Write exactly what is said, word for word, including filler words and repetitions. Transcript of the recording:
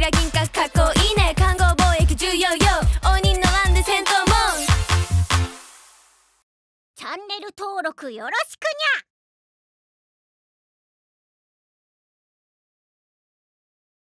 が銀閣かっこいいね。看護貿易重要よ。鬼のランで戦闘も。 チャンネル登録よろしくにゃ。